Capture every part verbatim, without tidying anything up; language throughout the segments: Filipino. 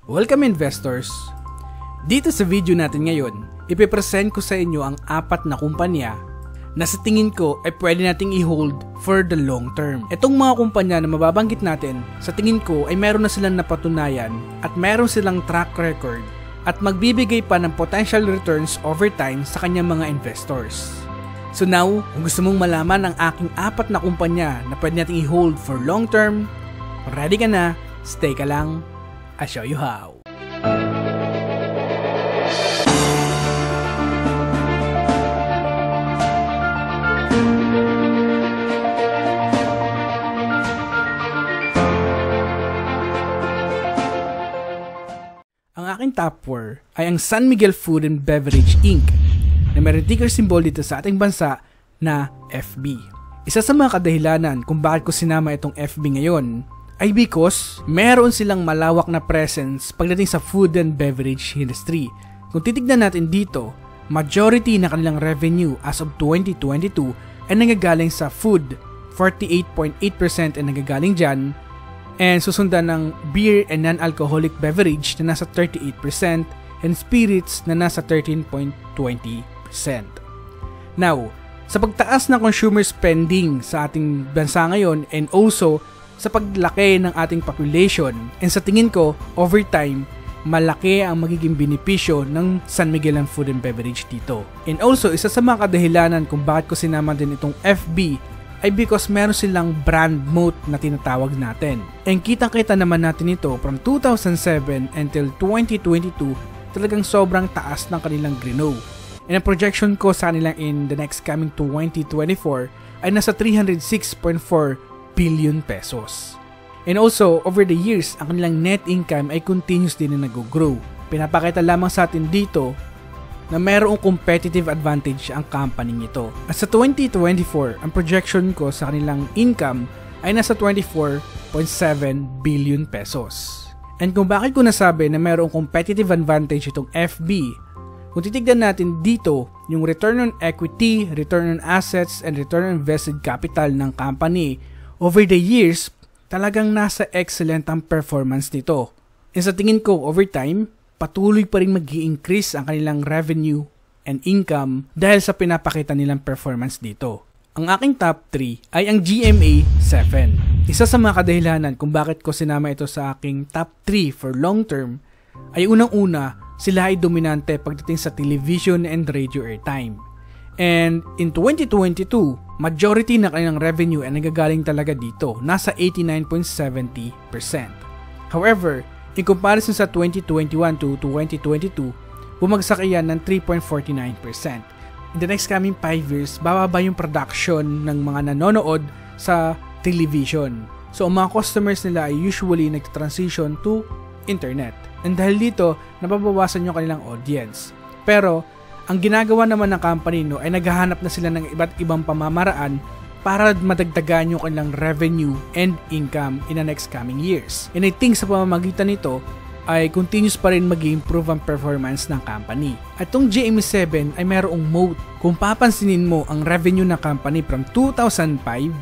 Welcome investors! Dito sa video natin ngayon, ipipresent ko sa inyo ang apat na kumpanya na sa tingin ko ay pwede nating i-hold for the long term. Itong mga kumpanya na mababanggit natin, sa tingin ko ay meron na silang napatunayan at meron silang track record at magbibigay pa ng potential returns over time sa kanyang mga investors. So now, kung gusto mong malaman ang aking apat na kumpanya na pwede nating i-hold for long term, ready ka na, stay ka lang, I'll show you how. Ang aking top four ay ang San Miguel Food and Beverage Incorporated na may ticker symbol dito sa ating bansa na F B. Isa sa mga kadahilanan kung bakit ko sinama itong F B ngayon ay because meron silang malawak na presence pagdating sa food and beverage industry. Kung titignan natin dito, majority na kanilang revenue as of twenty twenty-two ay nanggagaling sa food, forty-eight point eight percent ay nanggagaling dyan, and susundan ng beer and non-alcoholic beverage na nasa thirty-eight percent and spirits na nasa thirteen point two zero percent. Now, sa pagtaas ng consumer spending sa ating bansa ngayon and also sa paglaki ng ating population, and sa tingin ko, over time, malaki ang magiging benepisyo ng San Miguel Food and Beverage dito. And also, isa sa mga kadahilanan kung bakit ko sinama din itong F B ay because meron silang brand moat na tinatawag natin. And kitang-kita naman natin ito from two thousand seven until twenty twenty-two, talagang sobrang taas ng kanilang grino. And ang projection ko sa kanila in the next coming twenty twenty-four ay nasa three hundred six point four billion pesos. And also, over the years, ang kanilang net income ay continuous din na nag-grow. Pinapakita lamang sa atin dito na mayroong competitive advantage ang company nito. At sa twenty twenty-four, ang projection ko sa kanilang income ay nasa twenty-four point seven billion pesos. And kung bakit ko nasabi na mayroong competitive advantage itong F B, kung titignan natin dito, yung return on equity, return on assets, and return on invested capital ng company, over the years, talagang nasa excellent ang performance nito. And sa tingin ko, over time, patuloy pa rin mag-i-increase ang kanilang revenue and income dahil sa pinapakita nilang performance dito. Ang aking top three ay ang G M A seven. Isa sa mga kadahilanan kung bakit ko sinama ito sa aking top three for long term ay unang-una, sila ay dominante pagdating sa television and radio airtime. And in twenty twenty-two, majority na kanilang revenue ay nagagaling talaga dito, nasa eighty-nine point seven zero percent. However, in comparison sa twenty twenty-one to twenty twenty-two, bumagsak iyan ng three point four nine percent. In the next coming five years, bababa yung production ng mga nanonood sa television. So, ang mga customers nila ay usually nag-transition to internet. And dahil dito, nababawasan yung kanilang audience. Pero, ang ginagawa naman ng company no, ay naghahanap na sila ng iba't ibang pamamaraan para madagdagan yung kanilang revenue and income in the next coming years. And I think sa pamamagitan nito, ay continuous pa rin mag-improve ang performance ng company. At itong G M A seven ay mayroong moat. Kung papansinin mo ang revenue ng company from two thousand five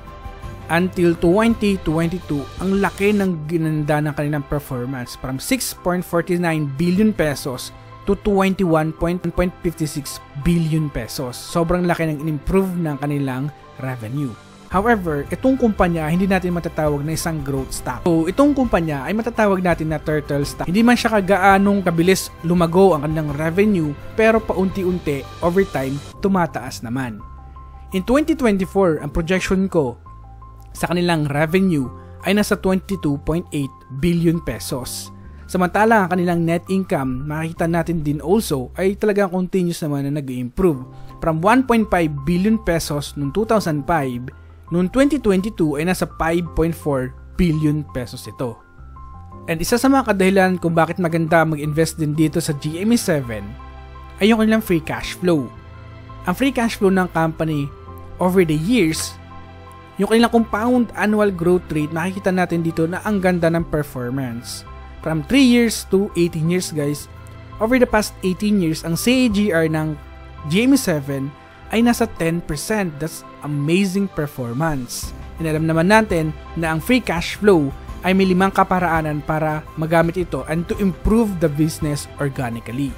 until twenty twenty-two, ang laki ng ginanda ng kanilang performance from six point four nine billion pesos to twenty-one point five six billion pesos. Sobrang laki ng in-improve ng kanilang revenue. However, itong kumpanya hindi natin matatawag na isang growth stock. So, itong kumpanya ay matatawag natin na turtle stock. Hindi man siya kagaanong kabilis lumago ang kanilang revenue, pero paunti-unti, over time, tumataas naman. In twenty twenty-four, ang projection ko sa kanilang revenue ay nasa twenty-two point eight billion pesos. Samantala, ang kanilang net income, makikita natin din also, ay talagang continuous naman na nag-improve. From one point five billion pesos noong two thousand five, noong twenty twenty-two ay nasa five point four billion pesos ito. And isa sa mga kadahilan kung bakit maganda mag-invest din dito sa G M A seven ay yung kanilang free cash flow. Ang free cash flow ng company over the years, yung kanilang compound annual growth rate, makikita natin dito na ang ganda ng performance. From three years to eighteen years guys, over the past eighteen years, ang C A G R ng G M A seven ay nasa ten percent. That's amazing performance. And alam naman natin na ang free cash flow ay may limang kaparaanan para magamit ito and to improve the business organically.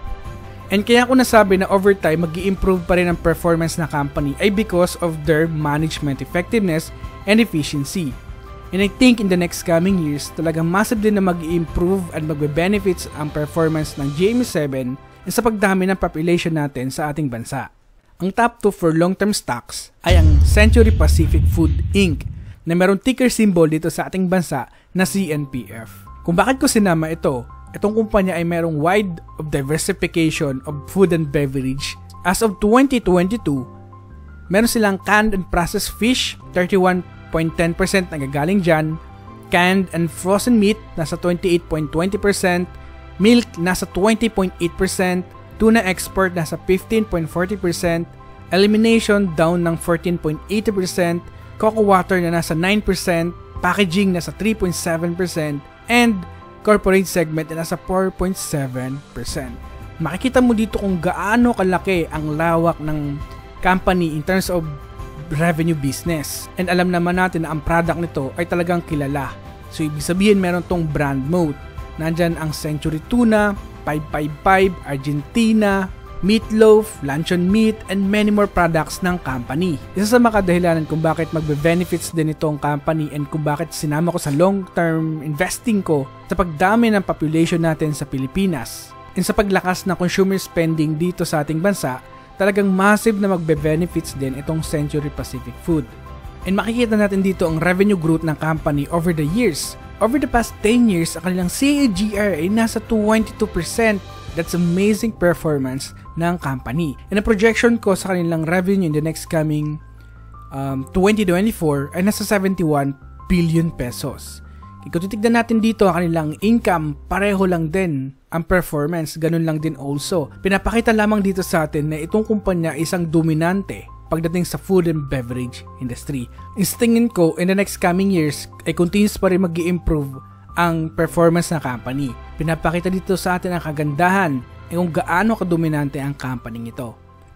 And kaya ko nasabi na over time mag-i-improve pa rin ang performance ng company ay because of their management effectiveness and efficiency. And I think in the next coming years, talagang massive din na mag-i-improve and magbe-benefits ang performance ng G M E seven sa pagdami ng population natin sa ating bansa. Ang top two for long-term stocks ay ang Century Pacific Food Incorporated na merong ticker symbol dito sa ating bansa na C N P F. Kung bakit ko sinama ito, itong kumpanya ay merong wide of diversification of food and beverage. As of twenty twenty-two, meron silang canned and processed fish, thirty-one point one zero percent nagagaling dyan, canned and frozen meat, nasa twenty-eight point two zero percent, milk, nasa twenty point eight percent, tuna export, nasa fifteen point four zero percent, elimination, down ng fourteen point eight zero percent, cocoa water na nasa nine percent, packaging nasa three point seven percent, and corporate segment na nasa four point seven percent. Makikita mo dito kung gaano kalaki ang lawak ng company in terms of revenue business. And alam naman natin na ang product nito ay talagang kilala. So ibig sabihin meron tong brand mode. Nandyan ang Century Tuna, five five five, Argentina, Meatloaf, Luncheon Meat, and many more products ng company. Isa sa mga kadahilanan kung bakit magbe-benefits din itong company and kung bakit sinama ko sa long-term investing ko sa pagdami ng population natin sa Pilipinas. And sa paglakas ng consumer spending dito sa ating bansa, talagang massive na magbe-benefits din itong Century Pacific Food. And makikita natin dito ang revenue growth ng company over the years. Over the past ten years, ang kanilang C A G R ay nasa twenty-two percent. That's amazing performance ng company. And ang projection ko sa kanilang revenue in the next coming um, twenty twenty-four ay nasa seventy-one billion pesos. Kung titignan natin dito ang kanilang income, pareho lang din ang performance, ganun lang din also. Pinapakita lamang dito sa atin na itong kumpanya isang dominante pagdating sa food and beverage industry. Is tingin ko in the next coming years ay continuous pa rin mag-i-improve ang performance ng company. Pinapakita dito sa atin ang kagandahan ay kung gaano kadominante ang company ito.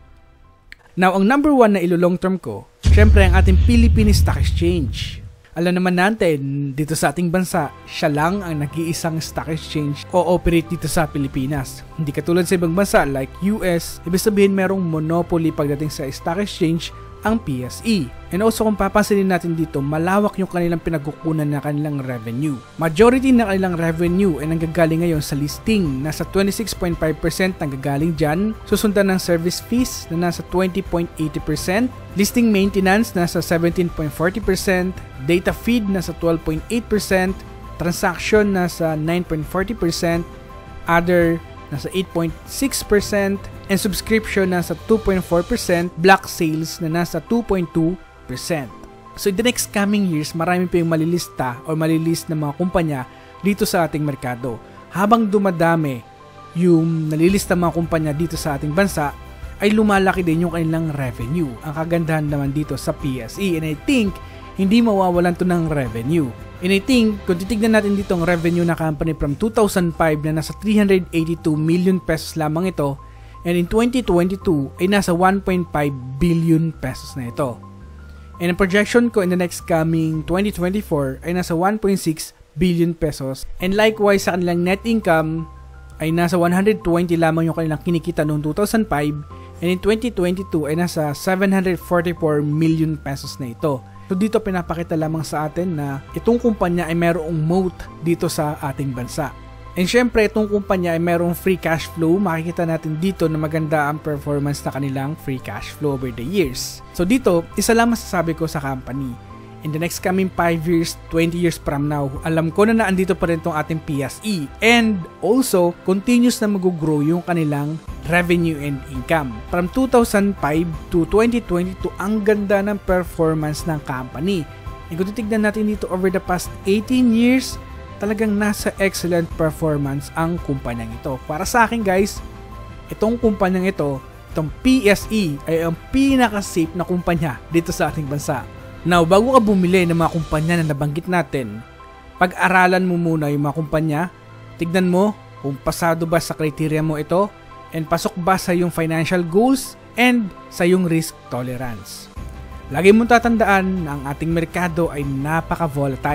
Now, ang number one na ilo-long term ko, syempre ang ating Philippine Stock Exchange. Alam naman natin, dito sa ating bansa, siya lang ang nag-iisang stock exchange o operate dito sa Pilipinas. Hindi katulad sa ibang bansa like U S, ibig sabihin merong monopoly pagdating sa stock exchange ang P S E. And also kung papansinin natin dito, malawak yung kanilang pinagkukunan na kanilang revenue. Majority na kanilang revenue ay nanggagaling ngayon sa listing, nasa twenty-six point five percent nanggagaling dyan, susundan ng service fees na nasa twenty point eight zero percent, listing maintenance nasa seventeen point four zero percent, data feed nasa twelve point eight percent, transaction nasa nine point four zero percent, other nasa eight point six percent, and subscription nasa two point four percent, block sales na nasa two point two percent. So in the next coming years, marami pa yung malilista o malilist na mga kumpanya dito sa ating merkado. Habang dumadami yung nalilista mga kumpanya dito sa ating bansa, ay lumalaki din yung kanilang revenue. Ang kagandahan naman dito sa P S E, and I think hindi mawawalan to ng revenue. And I think, kung titignan natin dito ang revenue na company from two thousand five na nasa three hundred eighty-two million pesos lamang ito, and in twenty twenty-two ay nasa one point five billion pesos na ito. And ang projection ko in the next coming twenty twenty-four ay nasa one point six billion pesos. And likewise sa kanilang net income ay nasa one hundred twenty lamang yung kanilang kinikita noong two thousand five, and in twenty twenty-two ay nasa seven hundred forty-four million pesos na ito. So dito pinapakita lamang sa atin na itong kumpanya ay mayroong moat dito sa ating bansa. And syempre itong kumpanya ay mayroong free cash flow. Makikita natin dito na maganda ang performance na kanilang free cash flow over the years. So dito, isa lang masasabi ko sa company. In the next coming five years, twenty years from now, alam ko na naandito pa rin itong ating P S E. And also, continuous na mag-grow yung kanilang revenue and income. From two thousand five to twenty twenty-two, ang ganda ng performance ng company. And kung titignan natin dito over the past eighteen years, talagang nasa excellent performance ang kumpanyang ito. Para sa akin guys, itong kumpanyang ito, itong P S E ay ang pinaka-safe na kumpanya dito sa ating bansa. Now, bago ka bumili ng mga kumpanya na nabanggit natin, pag-aralan mo muna yung mga kumpanya, tignan mo kung pasado ba sa criteria mo ito, and pasok ba sa yung financial goals and sa yung risk tolerance. Lagi mong tatandaan na ang ating merkado ay napaka-volatile.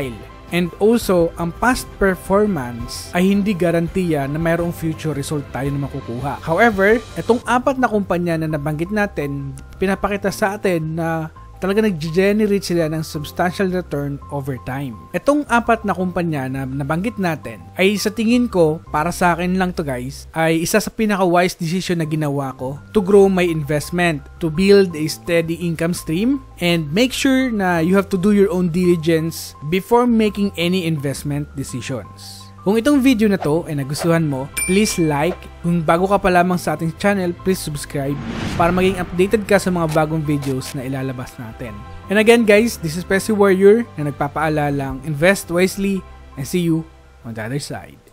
And also, ang past performance ay hindi garantiya na mayroong future result tayo na makukuha. However, itong apat na kumpanya na nabanggit natin, pinapakita sa atin na talaga nag-generate sila ng substantial return over time. Itong apat na kumpanya na nabanggit natin ay sa tingin ko, para sa akin lang to guys, ay isa sa pinaka-wise decision na ginawa ko to grow my investment, to build a steady income stream, and make sure na you have to do your own diligence before making any investment decisions. Kung itong video na to ay nagustuhan mo, please like. Kung bago ka pa lamang sa ating channel, please subscribe para maging updated ka sa mga bagong videos na ilalabas natin. And again guys, this is Pessi Warrior na nagpapaalalang invest wisely and see you on the other side.